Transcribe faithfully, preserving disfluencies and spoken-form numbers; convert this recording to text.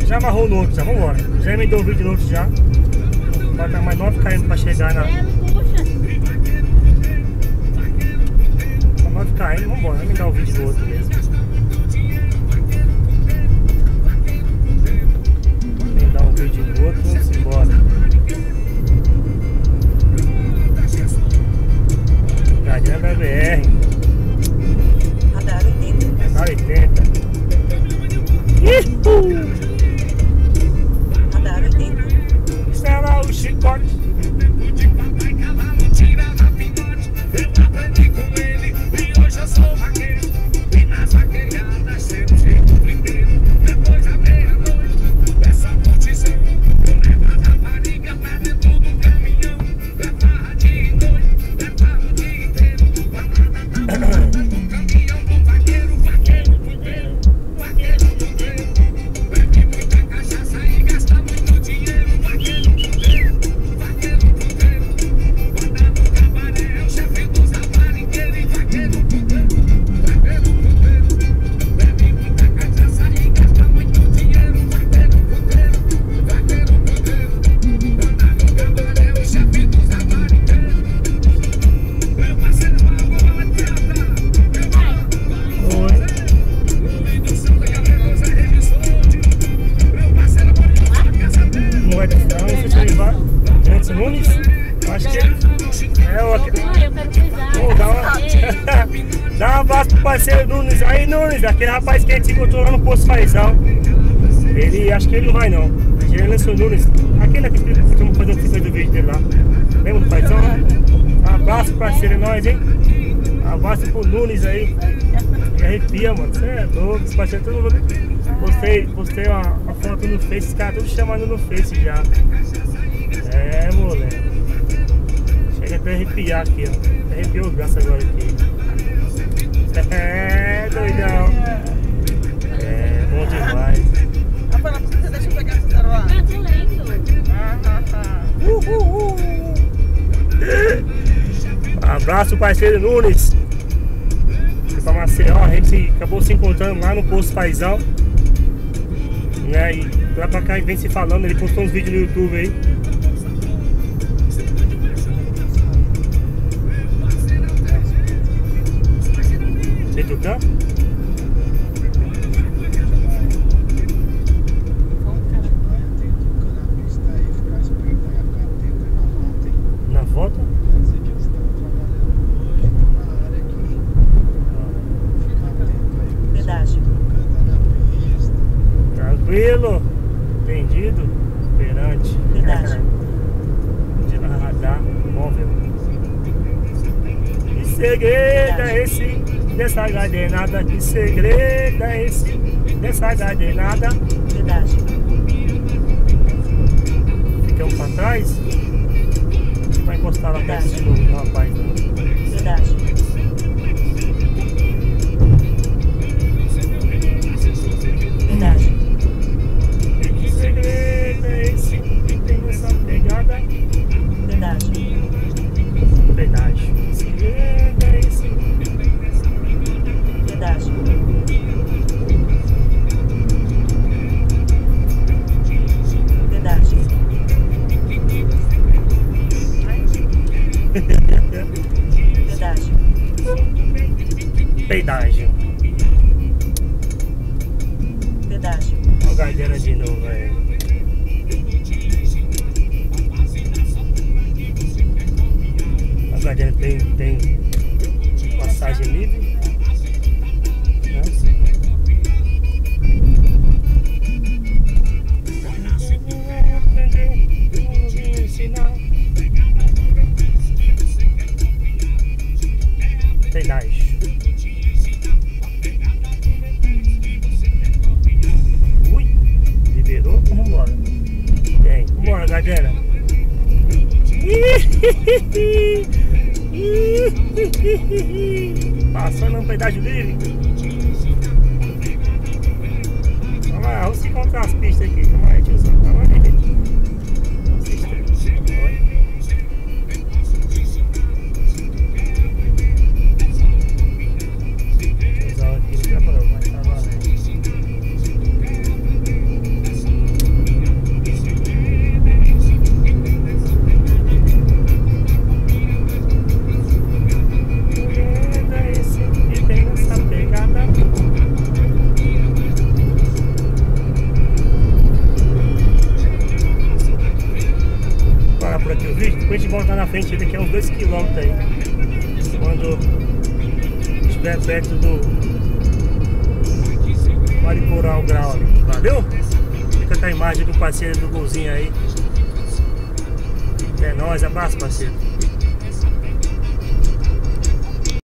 já amarrou no outro, já vambora. Já emendou o vídeo no outro já. Falta mais nove quilômetros pra chegar na. nove quilômetros, vambora, vamos emendar o vídeo do outro mesmo. Emendar o vídeo do outro, vamos embora. Gadina da B R. Radar oitenta. Radar oitenta. Ihu! Radar oitenta. Será o chicote. Dá um abraço pro parceiro Nunes. Aí, Nunes, aquele rapaz que a gente encontrou lá no Poço Faisal. Ele, acho que ele não vai não. Ele lançou o Nunes. Aquele que estamos fazendo o tipo do vídeo dele lá. Lembra do Faisal? Abraço pro parceiro, é nóis, hein? Abraço pro Nunes aí. Me arrepia, mano. Você é louco, esse parceiro todo mundo. Postei, postei uma, uma foto no Face, os caras todos chamando no Face já. É, moleque. Chega até a arrepiar aqui, ó. Arrepiou o braço agora aqui. É, doidão. É, bom demais. Rafaela, por que você deixa eu pegar essa celular? Eu tô lendo. Uh, uh, uh. Abraço, parceiro Nunes. Pra Maceió, a gente acabou se encontrando lá no Poço Faisal, né? E lá pra cá a gente vem se falando. Ele postou uns vídeos no YouTube aí. Tá? Na foto? Pedágio. Tranquilo. Entendido. Perante. Pedágio. De radar móvel. Que segredo é esse? Dessa gadenada, que segredo é esse? Dessa gadenada. Pedágio. Ficamos pra trás? Você vai encostar lá perto de novo, rapaz. Não. Pedágio. Pedágio. Que segredo é esse que tem nessa pegada? Pedágio. Pedágio. Que segredo é esse? Pedágio. Pedágio. Pedágio. Pedágio. Pedágio. Olha o Gardena de novo, velho. A Gardena tem, tem passagem livre. Né? Pedágio. Ui, liberou? Vamos embora. Tem, vambora, Gardena. Passando um pedágio livre. Vamos lá, vamos encontrar as pistas aqui. Calma aí, tiozão. Calma aí. Tiozão aqui, não quer falar, mas tá valendo. voltar na frente daqui a uns dois quilômetros aí. Quando estiver perto do Vale Coral Grau ali. Valeu? Fica com a imagem do parceiro do golzinho aí. É nóis, abraço, parceiro.